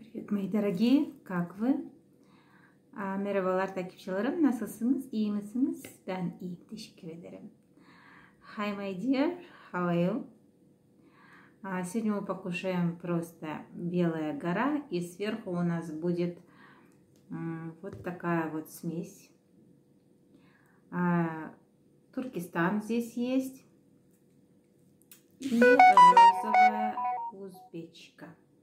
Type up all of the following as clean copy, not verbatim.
Привет, мои дорогие, как вы? Merhabalar takipçilerim, nasılsınız, iyi misiniz? Ben iyiyim, teşekkür ederim. Hi, my dear, how are you? Сегодня мы покушаем просто белая гора, и сверху у нас будет вот такая вот смесь. Туркестан здесь есть и розовая узбечка.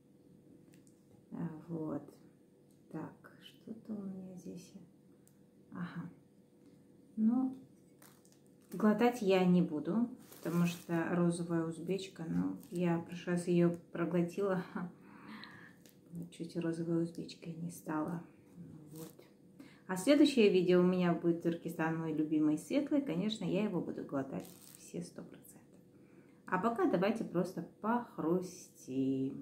Вот. Так, что-то у меня здесь. Ага. Ну, глотать я не буду, потому что розовая узбечка, ну, я в прошлый раз ее проглотила. Чуть розовой узбечкой не стала. Вот. А следующее видео у меня будет Туркестан, мой любимый светлый. Конечно, я его буду глотать все 100%. А пока давайте просто похрустим.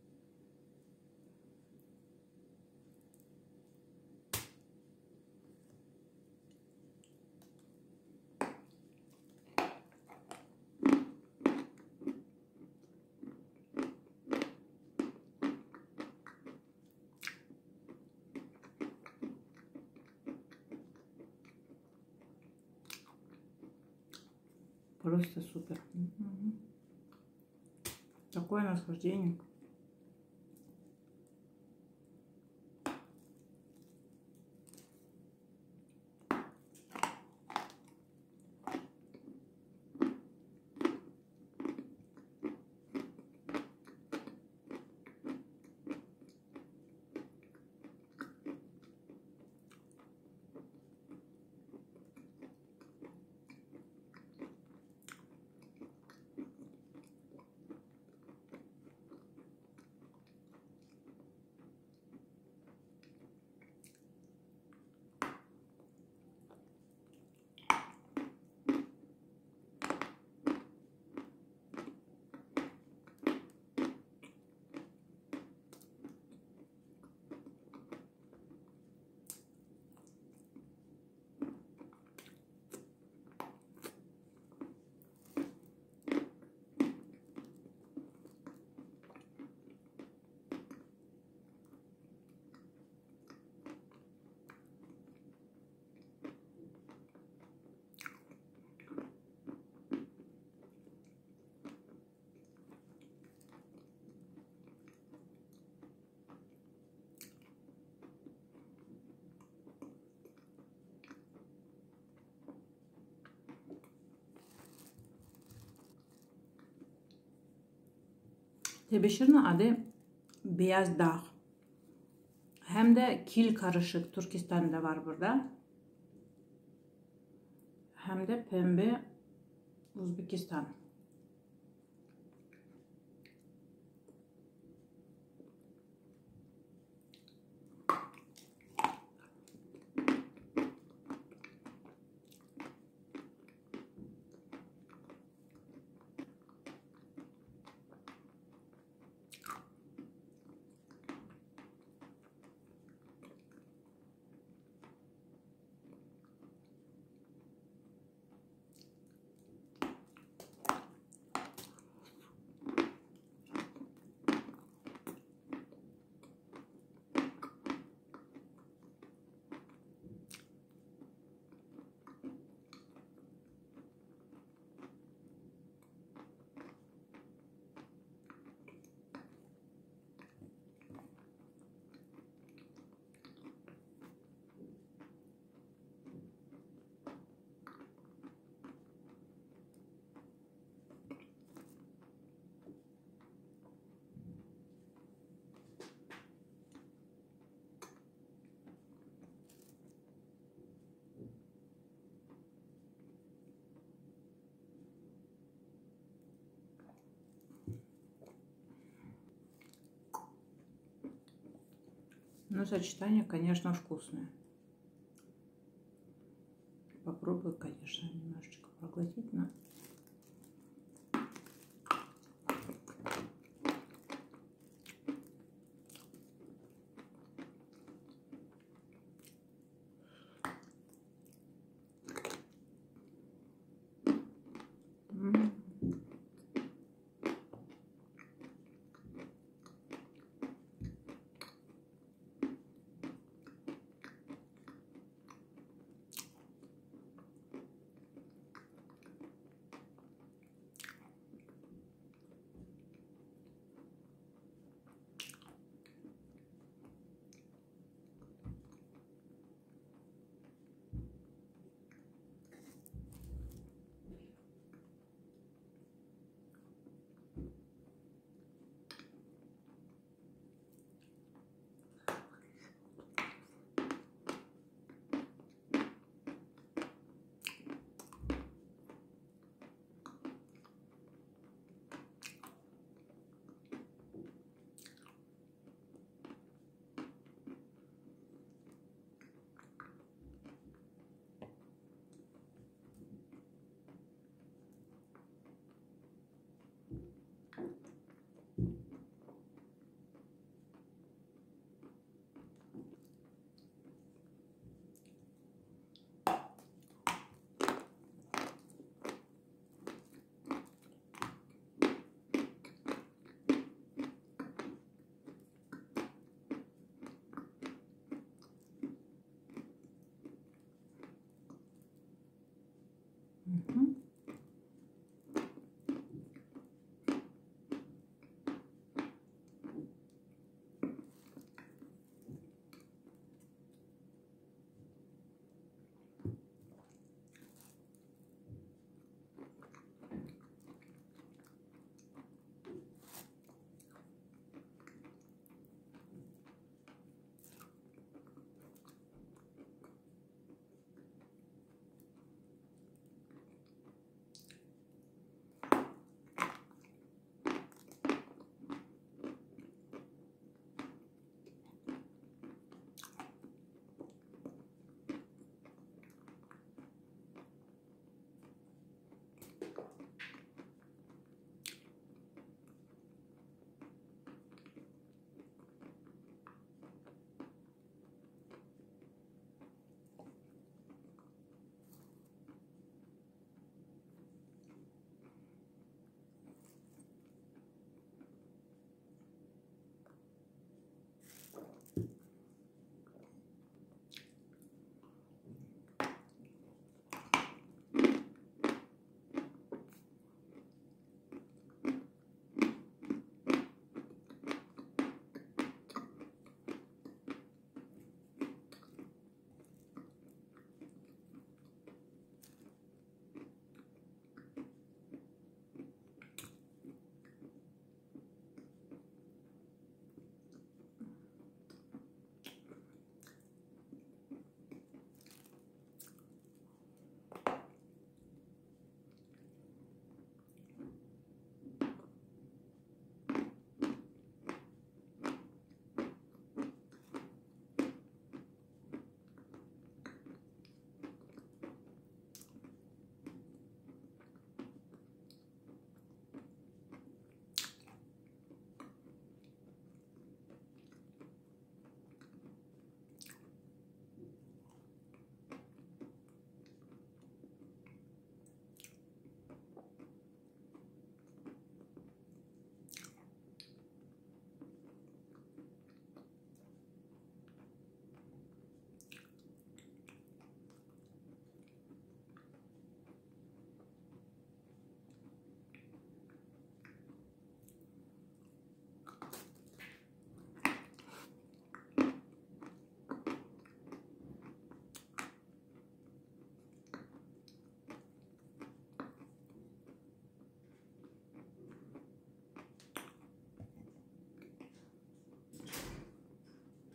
Просто супер. Такое наслаждение. Tebeşir'in adı Beyaz Dağ. Hem de kil karışık Türkistan'da var burada. Hem de pembe Uzbekistan. Ну, сочетание, конечно, вкусное. Попробую, конечно, немножечко проглотить, но